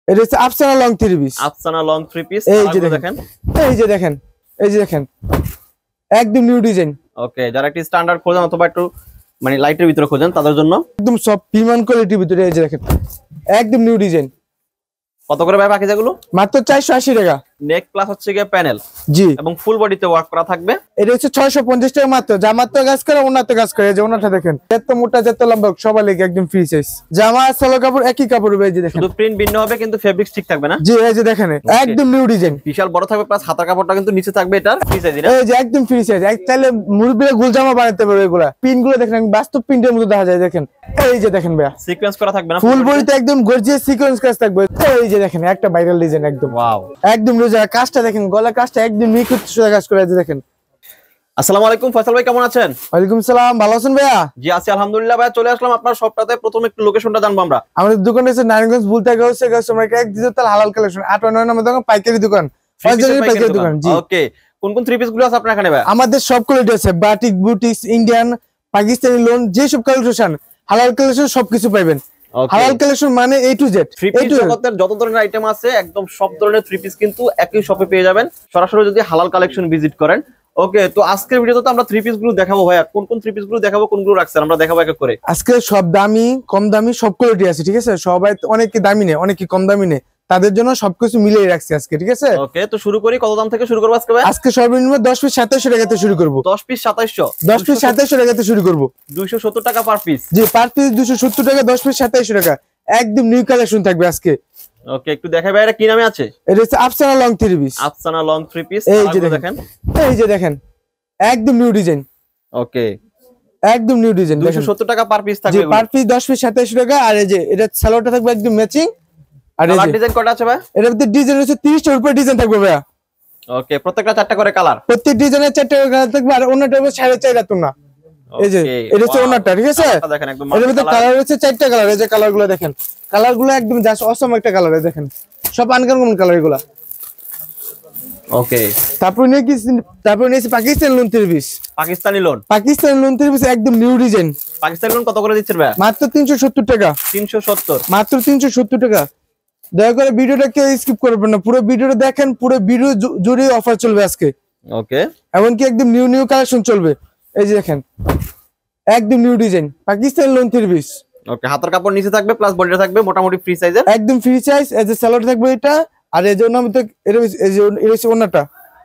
এটা হচ্ছে Afsana long three piece. Afsana long three piece. এই যে দেখেন, এই যে দেখেন, এই যে দেখেন, একদম নিউ ডিজাইন। ওকে, যারা একটু স্ট্যান্ডার্ড খোঁজেন অথবা একটু মানে লাইটের ভিতরে খোঁজেন তাদের জন্য একদম সব প্রিমিয়াম কোয়ালিটির ভিতরে। এই যে দেখেন, একদম নিউ ডিজাইন। কত করে ভাই পাকিজাগুলো? মাত্র 480 টাকা। নেক প্লাস হচ্ছে গিয়ে প্যানেল, জি, এবং ফুল বডিতে ওয়ার্ক করা থাকবে। এটা হচ্ছে 650 টাকা মাত্র। জামাতে কাজ করে, ওনাতে কাজ করে। এই যে ওনাটা দেখেন, এত মোটা যত লম্বা সবাই লেগে একদম ফ্রি সাইজ। জামা সালোয়ার কাপড় একই কাপড় হবে। এই যে দেখেন, শুধু প্রিন্ট ভিন্ন হবে কিন্তু ফেব্রিক ঠিক থাকবে না? জি, এই যে দেখেন, একদম নিউ ডিজাইন। বিশাল বড় থাকবে, প্লাস হাতার কাপড়টা কিন্তু নিচে থাকবে। এটার ফ্রি সাইজ। এই যে একদম ফ্রি সাইজ। এক চাইলে মুরব্বিরা গোল জামা বানাতে পারবে। এগুলা পিন গুলো দেখেন বাস্তব প্রিন্টের মতো দেখা যায়। দেখেন, এই যে দেখেন ভাইয়া, সিকোয়েন্স করা থাকবে না? ফুল বডিতে একদম গর্জিয়াস সিকোয়েন্স কাজ থাকবে। এই যে দেখেন, একটা ভাইরাল ডিজাইন একদম। ওয়াও, একদম রোজা কাজটা দেখেন, গলা কাজটা একদম নিখুঁত সোজা কাজ করে। আছে দেখেন। আসসালামু আলাইকুম ফয়সাল ভাই, কেমন আছেন? ওয়ালাইকুম সালাম, ভালো আছেন ভাইয়া? জি আছি আলহামদুলিল্লাহ। ভাই চলে আসলাম আপনার শপটাতে। প্রথমে একটু লোকেশনটা জানবো আমরা। আমাদের দোকান হচ্ছে নারায়ণগঞ্জ বুলতা গাউসে কাস্টমার এক ডিজিটাল হালাল কালেকশন 8-9 নম্বর দোকান, পাইকারি দোকান, পাইকারি দোকান। জি, ওকে, কোন কোন থ্রি পিস গুলো আছে আপনার এখানে ভাই? আমাদের সব কোয়ালিটি আছে, batik, boutiques, Indian, Pakistani lawn, যে সব কালেকশন হালাল কালেকশন সবকিছু পাবেন। হালাল কালেকশন মানে A to Z। Three piece জগতের যত ধরনের আইটেম আছে একদম সব ধরনের থ্রি পিস কিন্তু একই শপে পেয়ে যাবেন, সরাসরি যদি হালাল কালেকশন ভিজিট করেন। ওকে, তো আজকের ভিডিওতে আমরা থ্রি পিস গুলো দেখাবো ভাইয়া। কোন কোন থ্রি পিস গুলো দেখাবো, কোনগুলো রাখছেন আমরা দেখাবো এক এক করে। আজকে সব দামি কম দামি সব কোয়ালিটি আছে, ঠিক আছে? সবাই অনেকে দামি নেই, অনেকে কম দামি নেই, তাদের জন্য সবকিছু মিলিয়ে রাখছি আজকে, ঠিক আছে? ওকে, তো শুরু করি। কত দাম থেকে শুরু করবো আজকে ভাই? আজকে সর্বনিম্ন 10 পিস 2700 টাকাতে শুরু করব। 10 পিস 2700? 10 পিস 2700 টাকাতে শুরু করব। 270 টাকা পার পিস? জি, পার পিস 270 টাকা, 10 পিস 2700 টাকা। একদম নিউ কালেকশন থাকবে আজকে। ওকে, একটু দেখাই ভাই, এটা কি নামে আছে? এটা হচ্ছে Afsana long three piece. Afsana long three piece. এই যে দেখেন, এই যে দেখেন, একদম নিউ ডিজাইন। ওকে, একদম নিউ ডিজাইন। 270 টাকা পার পিস থাকবে। জি, পার পিস 10 পিস 2700 টাকা। আর এই যে এটা সালোয়ারটা থাকবে একদম ম্যাচিং। আর এই যে ডিজাইন কয়টা আছে ভাই? এর ভিতরে ডিজাইন হচ্ছে 30 টার উপরে ডিজাইন থাকবে ভাইয়া। ওকে, প্রত্যেকটা 4টা করে কালার? প্রত্যেক ডিজাইনের 4টা করে কালার থাকবে। আর ওনাটা হবে 4.5 রাত না। এই যে এটা হচ্ছে ওনাটা, ঠিক আছে? দেখেন একদম এর ভিতরে কালার হচ্ছে 4টা কালার। এই যে কালারগুলো দেখেন, কালারগুলো একদম জাস্ট অসম একটা কালার। দেখেন সব আনকমন কালার এগুলা। ওকে, তারপর নিয়েছি Pakistani lawn three piece. Pakistani lawn? Pakistani lawn three piece একদম নিউ ডিজাইন। পাকিস্তানি লোন কত করে দিচ্ছেন ভাই? মাত্র 370 টাকা। 370? মাত্র 370 টাকা। দয়া করে ভিডিওটা কেউ স্কিপ করবেন না, পুরো ভিডিওটা দেখেন। পুরো ভিডিও জুড়ে অফার চলবে আজকে। ওকে, এমনকি একদম নিউ নিউ কালেকশন চলবে। এই যে দেখেন, একদম new design Pakistani lawn three piece. Okay, হাতার কাপড় নিচে থাকবে, প্লাস বডিটা থাকবে মোটামুটি ফ্রি সাইজের। একদম ফ্রি সাইজ। এই যে সালোয়ার থাকবে এটা। আর এই যে ওনাটা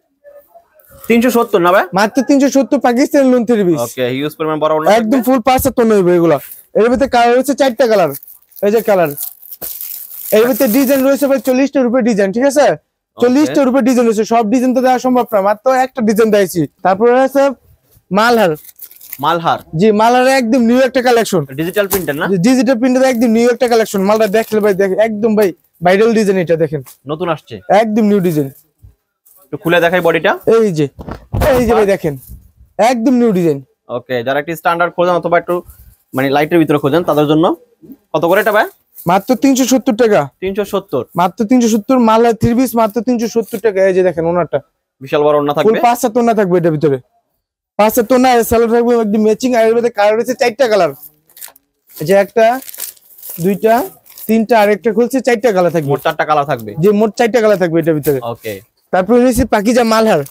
370 না ভাই? মাত্র 370 Pakistani lawn three piece. Okay, huge পরিমাণ বড় ওনা, একদম ফুল পাঁচটা তোন হবে এগুলা। এর ভিতরে কালার হচ্ছে 4টা কালার। এই যে কালার, এর ভিতরে ডিজাইন রয়েছে ভাই 40 টার উপরে ডিজাইন, ঠিক আছে? 40 টার উপরে ডিজাইন রয়েছে। সব ডিজাইন তো দেওয়া সম্ভব না, মাত্র একটা ডিজাইন দিয়েছি। তারপরে আছে মালহার। মালহার? জি, মালহার একদম নিউ একটা কালেকশন। ডিজিটাল প্রিন্টার না? ডিজিটাল প্রিন্টার একদম নিউ একটা কালেকশন। মালটা দেখলে ভাই দেখেন একদম ভাই ভাইরাল ডিজাইন। এটা দেখেন নতুন আসছে, একদম নিউ ডিজাইন। একটু খুলে দেখাই বডিটা। এই যে ভাই দেখেন, একদম নিউ ডিজাইন। ওকে, যারা একটু স্ট্যান্ডার্ড খোঁজেন অথবা একটু মানে লাইটের ভিতরে খোঁজেন তাদের জন্য কত করে এটা ভাই? মাত্র 370 টাকা। 370? মাত্র 370। মালহার থ্রি পিস মাত্র 370 টাকা। এই যে দেখেন ওনাটা বিশাল বড় ওনা থাকবে, ফুল পাঁচটা তোনা থাকবে। এটার ভিতরে 5টা তোনা, সালোয়ার থাকবে একদম ম্যাচিং। আর এর ভিতরে কালার হচ্ছে 4টা কালার। যে একটা, দুইটা, তিনটা, আর একটা খুলছে 4টা কালার থাকবে। মোট 4টা কালার থাকবে? যে মোট 4টা কালার থাকবে এটার ভিতরে। ওকে, তারপর নিয়েছি পাকিজা মালহার।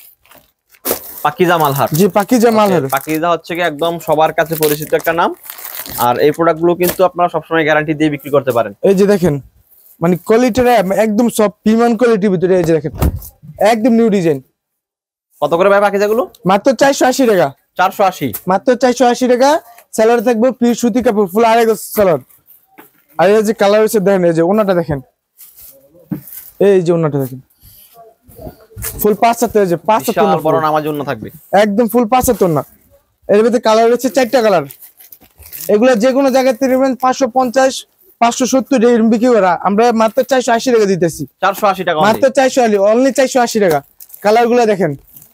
পাকিজা মালহার? জি, পাকিজা মালহার। পাকিজা হচ্ছে কি একদম সবার কাছে পরিচিত একটা নাম। আর এই প্রোডাক্ট গুলো কিন্তু আপনারা সবসময় গ্যারান্টি দিয়ে বিক্রি করতে পারেন। এই যে দেখেন, মানে কোয়ালিটিটা একদম সব প্রিমিয়াম কোয়ালিটির ভিতরে। এই যে দেখেন, একদম নিউ ডিজাইন। কত করে ভাই পাকিজা গুলো? মাত্র 480 টাকা। 480? মাত্র 480 টাকা। সালোয়ার থাকবে পিওর সুতি কাপড়, ফুল আড়াই গজ সালোয়ার। আর এই যে কালার হচ্ছে দেখেন, এই যে ওনাটা দেখেন, এই যে ওনাটা দেখেন ফুল পাঁচটা। এই যে পাঁচটা তোনা বড় নামাজ জন্য থাকবে, একদম ফুল পাঁচটা তোনা। এর ভিতরে কালার হচ্ছে 4টা কালার। এগুলা যে কোনো জায়গায় নেবেন 550 570 এরকম বিক্রি করা, আমরা মাত্র 480 টাকা দিতেছি। 480 টাকা? মাত্র 480, অনলি 480 টাকা। কালার গুলা দেখেন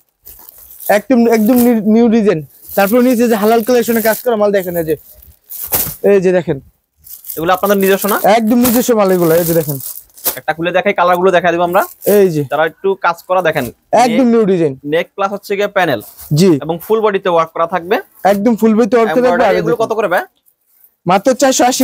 একদম নিউ ডিজাইন। তারপর নিচে যে হালাল কালেকশনে কাজ করা মাল দেখেন। এই যে দেখেন, এগুলো আপনাদের নিজস্ব না? একদম নিজস্ব মাল এগুলো। এই যে দেখেন, একটা খুলে দেখাই, কালার গুলো দেখাই দিব আমরা। এই যে যারা একটু কাজ করা দেখেন, একদম নিউ ডিজাইন। নেক প্লাস হচ্ছে গিয়ে প্যানেল। জি, এবং ফুল বডিতে ওয়ার্ক করা থাকবে। একদম ফুল বডিতে ওয়ার্ক থাকবে। এগুলো কত করে ভাই? মাত্র 480 টাকা।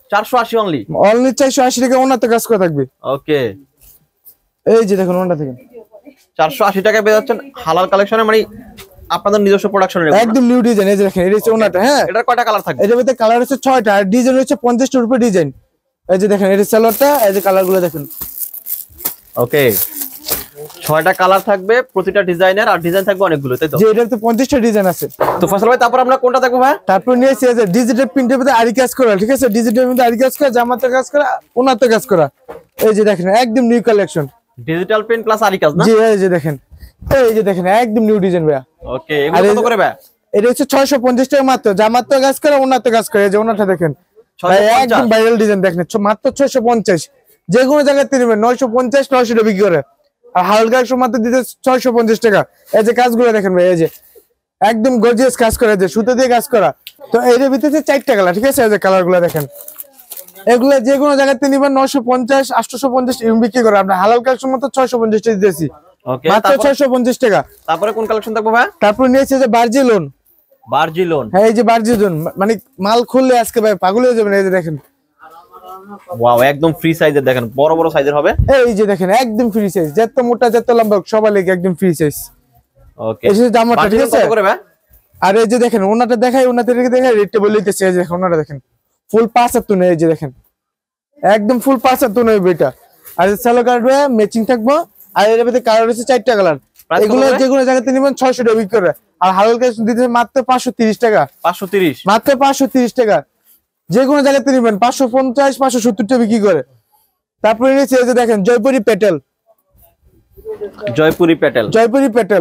480 অনলি। অনলি 480 টাকা ওনাতে কাজ করা থাকবে। ওকে, এই যে দেখুন ওনাটা থেকে 480 টাকায় পেয়ে যাচ্ছেন হালাল কালেকশনে, মানে আপনাদের নিজস্ব প্রোডাকশনের একদম নিউ ডিজাইন। এই যে দেখেন এটা হচ্ছে ওনাটা। হ্যাঁ, এটার কয়টা কালার থাকবে? এটার মধ্যে কালার হচ্ছে 6টা, আর ডিজাইন হচ্ছে 50টার উপরে ডিজাইন। এই যে দেখেন এটা সালোয়ারটা, এই যে কালারগুলো দেখুন। ওকে, 6টা কালার থাকবে প্রতিটা ডিজাইনের, আর ডিজাইন থাকবে অনেকগুলো, তাই তো? যে এটার তো 50টা ডিজাইন আছে। তো ফয়সাল ভাই তারপর আমরা কোনটা দেখবো ভাই? তারপর নিয়েছি এই যে ডিজিটাল প্রিন্টের মধ্যে আরি কাজ করা, ঠিক আছে? ডিজিটাল মধ্যে আরি কাজ করা, জামাতে কাজ করা, ওনাতে কাজ করা। এই যে দেখেন একদম new collection, digital print plus আরি কাজ না? জি এই যে দেখেন, এই যে দেখেন একদম নিউ ডিজাইন ভাইয়া। ওকে, এগুলো কত করে ভাই? এটা হচ্ছে 650 টাকা মাত্র, জামাতে কাজ করা, ওনাতে কাজ করা। এই যে ওনাটা দেখেন ভাই, একদম ভাইরাল ডিজাইন দেখেন, মাত্র 650। যে কোনো জায়গায় নেবেন 950 900 টাকা বিক্রি করে, আর হালকা একশো মাত্র দিতে 650 টাকা। এই যে কাজগুলো দেখেন ভাই, এই যে একদম গর্জিয়াস কাজ করা, যে সুতো দিয়ে কাজ করা। তো এর ভিতরে 4টা কালার, ঠিক আছে? এই যে কালারগুলো দেখেন, এগুলো যে কোনো জায়গাতে নিবেন 950 850 এরকম বিক্রি করে, আমরা হালাল কালেকশন মাত্র 650 টাকা দিতেছি। ওকে, মাত্র 650 টাকা। তারপরে কোন কালেকশন দেখবো ভাই? তারপর নিয়েছে যে বার্জিলোন। বার্জিলোন, হ্যাঁ এই যে বার্জিলোন, মানে মাল খুললে আজকে ভাই পাগল হয়ে যাবেন। এই যে দেখেন, ওয়াও, একদম ফ্রি সাইজের, দেখেন বড় বড় সাইজের হবে। এই যে দেখেন একদম ফ্রি সাইজ, যত মোটা যত লম্বা সবার লেগে একদম ফ্রি সাইজ। ওকে, এই যে জামাটা, ঠিক আছে? কত করে ভাই? আর এই যে দেখেন ওনাটা দেখাই, ওনাতে দেখাই রেটটা বলে দিতেছে। এই যে দেখেন ওনাটা দেখেন ফুল 75 নেই, এই যে দেখেন একদম ফুল 75 নেই বেটা। আর সালো কার্ড ম্যাচিং থাকবো, আর এর ভিতরে কালার হচ্ছে 4টা কালার। এগুলো যে কোনো জায়গাতে নিবেন 600 টাকা বিক্রি করে, আর হালাল কালেকশন দিতে মাত্র 530 টাকা। 530, মাত্র 530 টাকা। যে কোনো জায়গাতে নিবেন 550 570 টাকা বিক্রি করে। তারপরে নিচে এই যে দেখেন জয়পুরি পেটেল, জয়পুরি পেটেল, জয়পুরি পেটেল।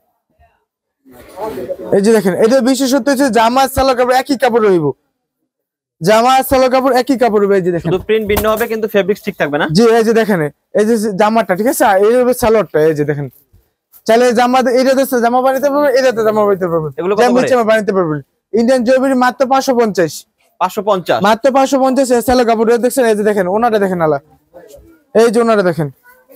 এই যে দেখেন এটা বিশেষত্ব হচ্ছে জামা সালোয়ার কাপড় একই কাপড় রইব, জামা সালোয়ার কাপড় একই কাপড় রইবে। এই যে দেখেন শুধু প্রিন্ট ভিন্ন হবে কিন্তু ফেব্রিক্স ঠিক থাকবে না? জি এই যে দেখেন এই যে জামাটা, ঠিক আছে? এই হবে সালোয়ারটা। এই যে দেখেন চাইলে জামা এটাতে জামা বানাতে পারবেন, এটাতে জামা বানাতে পারবেন, এগুলো কত করে? জামা বানাতে পারবেন। ইন্ডিয়ান জয়পুরি মাত্র 550, 550, মাত্র 550 সালোয়ার কাপড় দেখছেন। এই যে দেখেন ওনাটা দেখেন, আলা এই যে ওনাটা দেখেন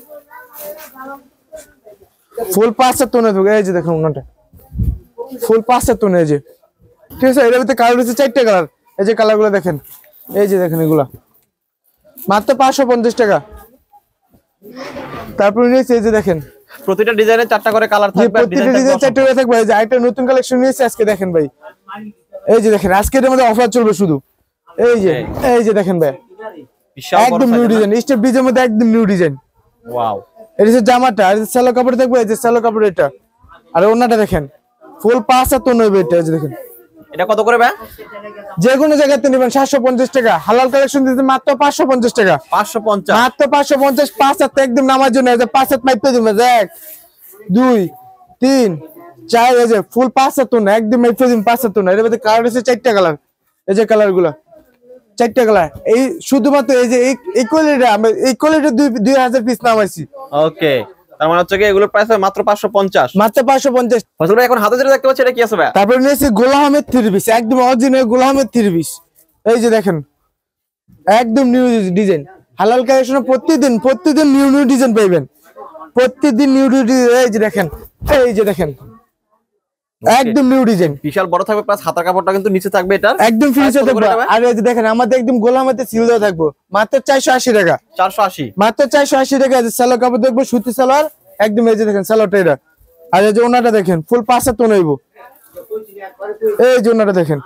ফুল 75 নে থাকে। এই যে দেখেন ওনাটা ফুল 75 নে, এই যে ঠিক আছে? এর ভিতরে কালার হচ্ছে 4টা কালার। এই যে কালারগুলো দেখেন, এই যে দেখেন এগুলা মাত্র 550 টাকা। তারপর নিয়েছে এই যে দেখেন প্রতিটা ডিজাইনে 4টা করে কালার থাকবে, প্রতিটা ডিজাইন 4টা করে থাকবে। এই যে একটা নতুন কালেকশন নিয়েছে আজকে, দেখেন ভাই এই যে দেখেন আজকে এর মধ্যে অফার চলবে শুধু। এই যে দেখেন ভাই একদম নিউ ডিজাইন, স্টেপ ডিজাইনের মধ্যে একদম নিউ ডিজাইন। ওয়াও, এটা হচ্ছে জামাটা, আর সালোয়ার কাপড় দেখবে, এই যে সালোয়ার কাপড় এটা, আর ওন্নাটা দেখেন ফুল 75 নেবে। এটা এই যে দেখেন, এটা কত করে ভাই? যে কোনো জায়গাতে নেবেন 750 টাকা, হালাল কালেকশন দিতে মাত্র 550 টাকা। 550, মাত্র 550। 5 হাত একদম নামার জন্য, এই যে 5 হাত মাইপে দিবেন, 1 2 3 4, এই যে ফুল 75 না, একদম মাইপে দিবেন 75 না। এর মধ্যে কালার আছে 4টা কালার। এই যে কালারগুলো 4টা কালার, এই শুধুমাত্র এই যে এই কোয়ালিটিটা আমরা এই কোয়ালিটি 2000 পিস নামাইছি। ওকে, তার মানে হচ্ছে কি এগুলোর প্রাইস মাত্র 550, মাত্র 550। ফজল ভাই এখন হাতে যেটা দেখতে পাচ্ছি এটা কি আছে ভাই? তারপরে নিয়েছি গোলাম আহমেদ 3 পিস, একদম অরিজিনাল গোলাম আহমেদ 3 পিস। এই যে দেখেন একদম নিউ ডিজাইন, হালাল কালেকশনে প্রতিদিন নিউ ডিজাইন পাইবেন, প্রতিদিন নিউ ডিজাইন। এই যে দেখেন, এই যে দেখেন একদম নিউ ডিজাইন, বিশাল বড় থাকবে, প্লাস হাতার কাপড়টা কিন্তু নিচে থাকবে, এটা একদম ফিনিশ থাকবে। আর এই যে দেখেন আমাদের একদম গোলাম আহমেদ সিল দেওয়া থাকবে মাত্র 480 টাকা। 480, মাত্র 480 টাকা। এই যে সালোয়ার কাপড় দেখবো সুতি সালোয়ার একদম। এই যে দেখেন সালোয়ারটা এটা, আর এই যে ওনাটা দেখেন ফুল 75 নেব। এই যে ওনাটা দেখেন,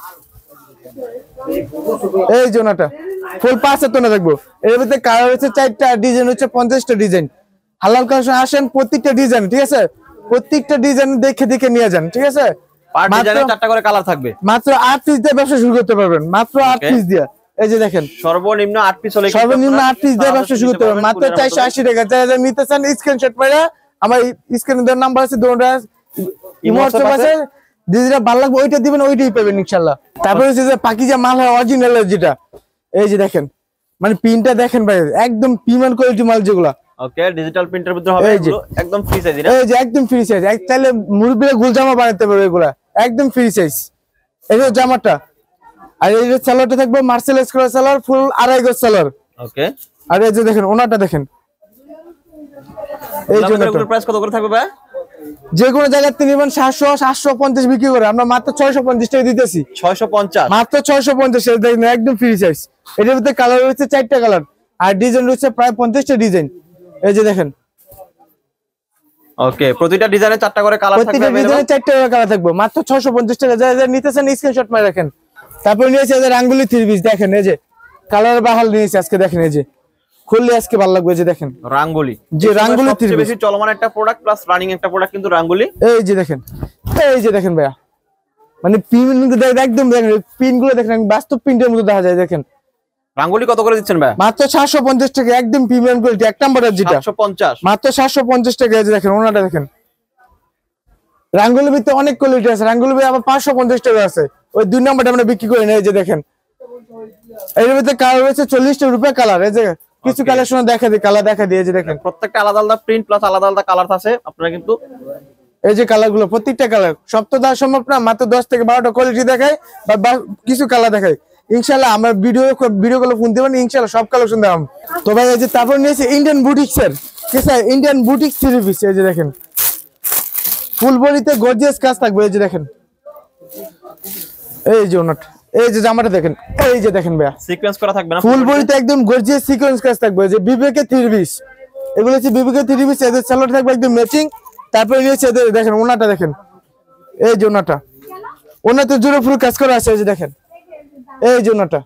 এই যে ওনাটা ফুল 75 না দেখবো। এর ভিতরে কালার হচ্ছে 4টা, ডিজাইন হচ্ছে 50টা ডিজাইন। হালাল কালেকশন আসেন প্রত্যেকটা ডিজাইন, ঠিক আছে? প্রত্যেকটা ডিজাইন দেখে দেখে নিয়ে যান, ঠিক আছে? পার ডিজাইনে 4টা করে কালার থাকবে। মাত্র 8 পিস দিয়ে ব্যবসা শুরু করতে পারবেন, মাত্র 8 পিস দিয়ে। এই যে দেখেন সর্বনিম্ন 8 পিস হলে সর্বনিম্ন 8 পিস দিয়ে ব্যবসা শুরু করতে পারবেন মাত্র 480 টাকা। যারা নিতে চান স্ক্রিনশট মেরে আমার স্ক্রিনে দেওয়ার নাম্বার আছে, দুটোটা ইমোশন আছে, যেটা ভালো লাগবে ওইটা দিবেন, ওইটাই পাবেন ইনশাআল্লাহ। তারপরে হচ্ছে যে পাকিজা মাল হয় অরিজিনাল যেটা, এই যে দেখেন মানে প্রিন্টটা দেখেন ভাই, একদম প্রিমিয়াম কোয়ালিটি মাল যেগুলা। ওকে, ডিজিটাল প্রিন্টের ভিতরে হবে এগুলো, একদম ফ্রি সাইজ। এই যে একদম ফ্রি সাইজ, এক চাইলে মুরব্বিরা গুলজামা বানাতে পারবে এগুলা, একদম ফ্রি সাইজ। এই যে জামাটা, আর এই যে সালোয়ারটা থাকবে মার্সেলাইজ করা সালোয়ার, ফুল 2.5 গজ সালোয়ার। ওকে, আর এই যে দেখেন ওনাটা দেখেন, এই যে এগুলোর প্রাইস কত করে থাকবে ভাই? যে কোনো জায়গায় নিবেন 700-750 বিক্রি করে, আমরা মাত্র 650 টাকা দিতেছি। 650 মাত্র 650 দেখেন, একদম ফ্রি সাইজ। এটার ভিতরে কালার রয়েছে 4টা কালার, আর ডিজাইন রয়েছে প্রায় 50টা ডিজাইন। এই যে দেখেন, ওকে, প্রতিটা ডিজাইনে 4টা করে কালার থাকবে, প্রতিটা ডিজাইনে 4টা করে কালার থাকবে, মাত্র 650 টাকা। যারা নিতেছেন স্ক্রিনশট মারে রাখেন। তারপর নিয়েছে এই যে রাঙ্গুলি 3 পিস, দেখেন এই যে কালার বাহাল নিয়েছে আজকে, দেখেন এই যে খুললে আজকে ভালো লাগবে। যে দেখেন রাঙ্গুলি, যে রাঙ্গুলি 3 পিস বেশি চলমান একটা প্রোডাক্ট প্লাস রানিং একটা প্রোডাক্ট কিন্তু রাঙ্গুলি। এই যে দেখেন, এই যে দেখেন ভাইয়া, মানে পিন একদম দেখেন, পিন গুলো দেখেন বাস্তব প্রিন্টের মতো দেখা যায়। দেখেন রাঙ্গুলি কত করে দিচ্ছেন ভাই? মাত্র 750 টাকা, একদম প্রিমিয়াম কোয়ালিটি, এক নম্বরের যেটা 750, মাত্র 750 টাকা। এই যে দেখেন ওনাটা দেখেন, রাঙ্গুলির ভিতরে অনেক কোয়ালিটি আছে, রাঙ্গুলি আবার 550 টাকা আছে, ওই 2 নম্বরটা আমরা বিক্রি করি না। এই যে দেখেন, এর ভিতরে কালার রয়েছে 40টা রুপিয়া কালার। এই যে কিছু কালেকশন দেখা দিই, কালার দেখা দিই। এই যে দেখেন প্রত্যেকটা আলাদা আলাদা প্রিন্ট প্লাস আলাদা আলাদা কালার আছে। আপনারা কিন্তু এই যে কালার গুলো, প্রত্যেকটা কালার সব তো দেওয়া সম্ভব না, মাত্র 10 থেকে 12টা কোয়ালিটি দেখায় বা কিছু কালার দেখায়। ইনশাআল্লাহ আমরা ভিডিও গুলো ফোন দিবেন, ইনশাআল্লাহ সব কালেকশন দেখাবো। তো ভাই এই যে তারপর নিয়েছি ইন্ডিয়ান বুটিক্স এর, ঠিক আছে, ইন্ডিয়ান বুটিক্স 3 পিস। এই যে দেখেন ফুল বডিতে গর্জিয়াস কাজ থাকবে। এই যে দেখেন, এই যে ওনাটা, এই যে জামাটা দেখেন, এই যে দেখেন ভাইয়া সিকোয়েন্স করা থাকবে না, ফুল বডিতে একদম গর্জিয়াস সিকোয়েন্স কাজ থাকবে। এই যে বিবেকের 3 পিস, এগুলো হচ্ছে বিবেকের 3 পিস। এদের সালোয়ার থাকবে একদম ম্যাচিং। তারপরে নিয়েছে এদের দেখেন ওনাটা দেখেন, এই যে ওনাটা, ওনাতে জুড়ে ফুল কাজ করা আছে। এই যে দেখেন, এই যে ওনাটা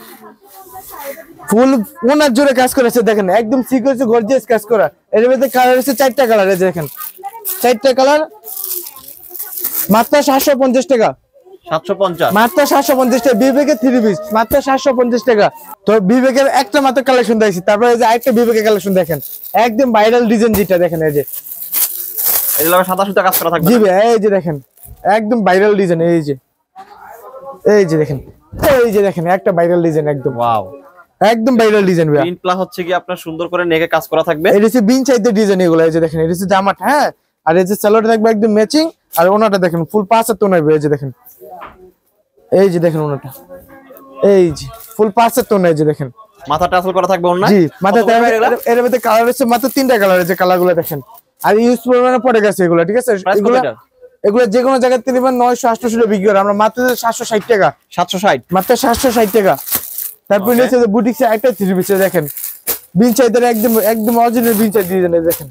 ফুল ওনার জুড়ে কাজ করা আছে, দেখেন একদম সিকোয়েন্স গর্জিয়াস কাজ করা। এর মধ্যে কালার আছে 4টা কালার। এই যে দেখেন 4টা কালার, মাত্র 750 টাকা। 750, মাত্র 750 টাকা বিবেকের 3 পিস, মাত্র 750 টাকা। তো বিবেকের একটা মাত্র কালেকশন দেখছি। তারপরে এই যে আরেকটা বিবেকের কালেকশন দেখেন, একদম ভাইরাল ডিজাইন যেটা দেখেন, এই যে এগুলো সাদা সুতা কাজ করা থাকবে। জি ভাই, এই যে দেখেন একদম ভাইরাল ডিজাইন। এই যে দেখেন, এই যে দেখেন একটা ভাইরাল ডিজাইন, একদম ওয়াও, একদম ভাইরাল ডিজাইন ভাই। প্রিন্ট প্লাস হচ্ছে কি আপনার সুন্দর করে নেকে কাজ করা থাকবে। এটা হচ্ছে বিন চাইতে ডিজাইন এগুলো। এই যে দেখেন, এটা হচ্ছে জামাটা, হ্যাঁ, আর এই যে সালোয়ারটা থাকবে একদম ম্যাচিং, আর ওনাটা দেখেন ফুল 5 এর তোনা। এই যে দেখেন, এই যে দেখেন ওনাটা, এই যে ফুল 5 এর তোনা। এই যে দেখেন মাথা টাসেল করা থাকবে ওন্না, জি মাথা। এর মধ্যে কালার আছে মাত্র 3টা কালার। এই যে কালারগুলো দেখেন, আর ইউজ পরিমাণে পড়ে গেছে এগুলো, ঠিক আছে। এগুলো যে কোনো জায়গায় নেবেন 900-800 টাকা বিক্রি করে, আমরা মাত্র 760 টাকা। 760, মাত্র 760 টাকা। তারপর নিচে যে বুটিক্সে একটা 3 পিস দেখেন, বিন চাইতে একদম অরিজিনাল বিন চাই ডিজাইন। দেখেন,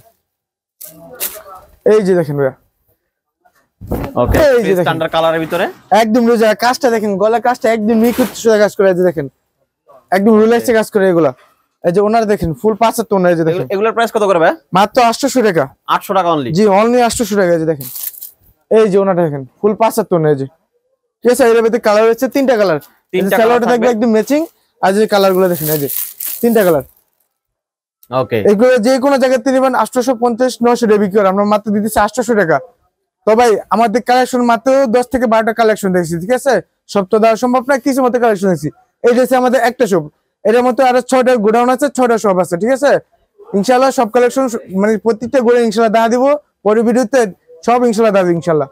এই যে দেখেন ভাই, ওকে, স্ট্যান্ডার্ড কালারের ভিতরে একদম রোজা কাজটা দেখেন, গলা কাজটা একদম নিখুঁত সোজা কাজ করে। এই যে দেখেন একদম রিল্যাক্সে কাজ করে এগুলা। এই যে ওনার দেখেন ফুল 5 এর তোনা। এই যে দেখেন এগুলোর প্রাইস কত করে ভাই? মাত্র 800 টাকা। 800 টাকা অনলি? জি অনলি 800 টাকা। এই যে দেখেন, এই যে ওনাটা দেখেন ফুল 5 এর তোনা। এই যে ঠিক আছে, এর ভিতরে কালার হচ্ছে 3টা কালার। সালোয়ারটা থাকবে একদম ম্যাচিং, আর যে কালারগুলো দেখেন, এই যে 3টা কালার। ওকে, এগুলো যে কোনো জায়গায় নেবেন 850-900 টাকা বিক্রি করে, আমরা মাত্র দিতেছি 800 টাকা। তো ভাই আমাদের কালেকশন মাত্র 10 থেকে 12টা কালেকশন দেখছি, ঠিক আছে, সব তো দেওয়া সম্ভব না, কিছু মতো কালেকশন দেখছি। এই হচ্ছে আমাদের একটা শপ, এর মতো আরো 6টা গোডাউন আছে, 6টা শপ আছে, ঠিক আছে। ইনশাআল্লাহ সব কালেকশন মানে প্রত্যেকটা গোডাউন ইনশাআল্লাহ দেখা দিব, পরে ভিডিওতে সব ইনশাআল্লাহ দেখা দিব ইনশাআল্লাহ।